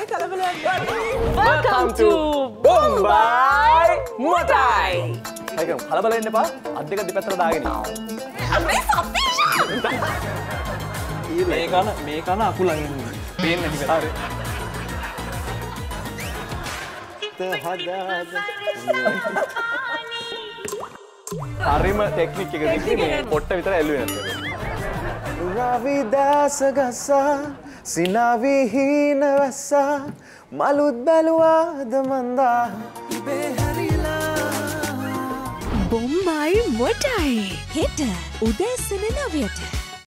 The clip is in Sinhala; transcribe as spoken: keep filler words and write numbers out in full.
කලබලයක් Welcome to Bombay Muay. ඒක කලබල වෙන්න එපා. අත් දෙක දෙපැත්තට දාගෙන ඉන්න. මේ සපීෂා මේ කන මේ කන අකුලන් ඉන්නේ. පේන්නේ නැති වෙලාව. හරිම ටෙක්නික් එක දිගේ මේ පොට්ට විතර ඇල්ලුවේ නැත්නම්. රවිදාස ගසා සිනාවි හීන වැස්සා මලුත් බැලුවාද මන්දා ඉබේ හැරිලා Bombay Muay හෙට උදෑසන නවයට